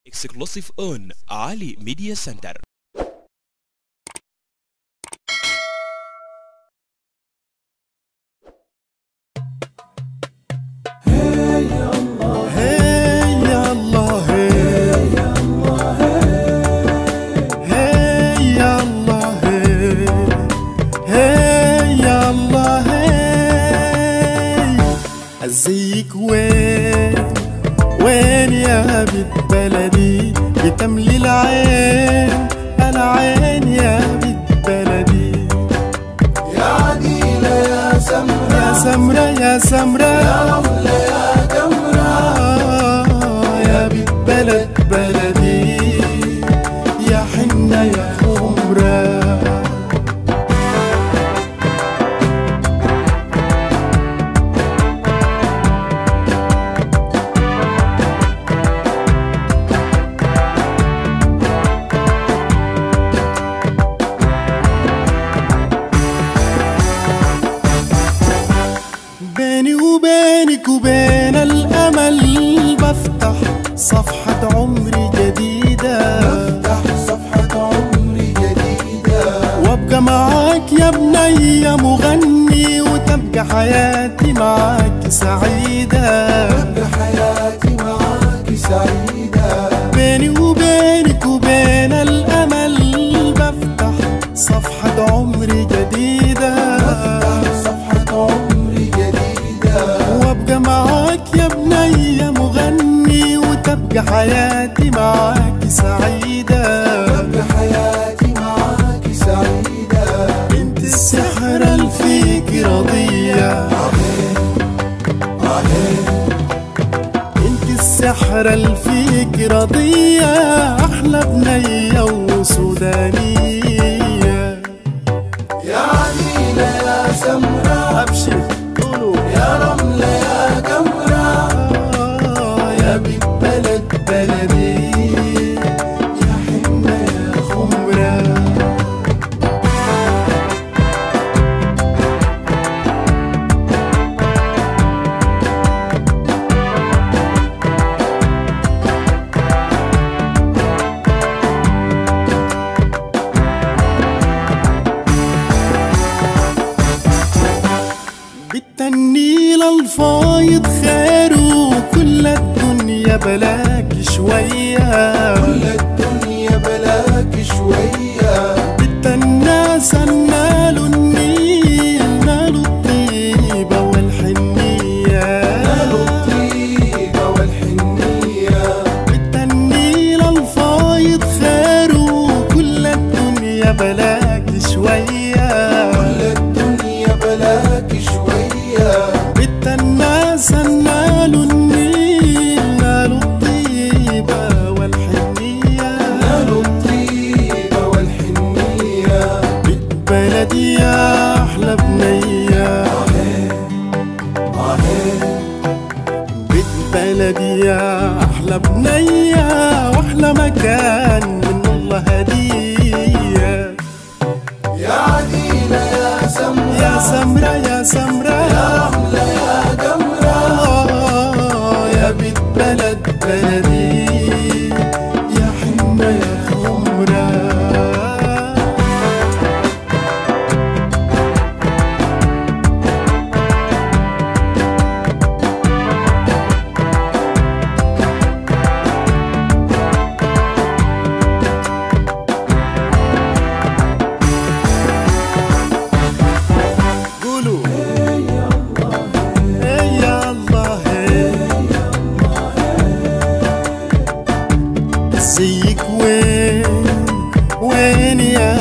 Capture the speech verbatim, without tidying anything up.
Exclusive on Ali Media Center. Hey ya Allah, hey ya Allah, hey ya Allah, hey ya Allah, hey ya Allah, ازيك وين وين يا بنت بلدي بتملي العين العين يا بنت بلدي يا عديلة يا سمرة يا سمرة يا سمرة يا رملة يا جمرة آه يا بنت بلد بلدي يا حنة يا خمرة بيني وبينك وبين الأمل بفتح صفحة عمري جديدة بفتح صفحة عمري جديدة وابقى معاك يا بنية مغني وتبقى حياتي معاك سعيدة تبقى حياتي معاك سعيدة بيني وبينك وبين الأمل بفتح صفحة عمري جديدة بفتح صفحة عمري جديدة وابقى معاك يا بنية مغني وتبقى حياتي معاك سعيدة تبقى حياتي معاك سعيدة انت السحر اللي فيك رضية انت السحر اللي فيك رضية احلى بنية وسودانية يا عديلة يا سمرة ابشر قولوا يا رملة يا جمرة آه يا بنت بلد بلدي يا حنة يا خمرة بالتنيل الفايض خير وكل الدنيا بلاك شوية كل الدنيا بلاك شوية بالتناس نالوا النيل نالوا الطيبة والحنية نالوا الطيبة والحنية بالتنيل الفايض خير وكل الدنيا بلاك شوية كل الدنيا بلاك شوية بالتناس نالوا النيل نالوا الطيبة والحنية نالوا الطيبة والحنية بلدي يا أحلى بنية بيت بلدي يا أحلى بنية وأحلى مكان من الله هدية يا عديلة يا سمرة يا سمرة يا سمرة يا رملة يا جمرة آه يا بيت بلد بلدي يا حنة يا خمرة قولوا hey يا الله hey يا الله ازيك وين وين يا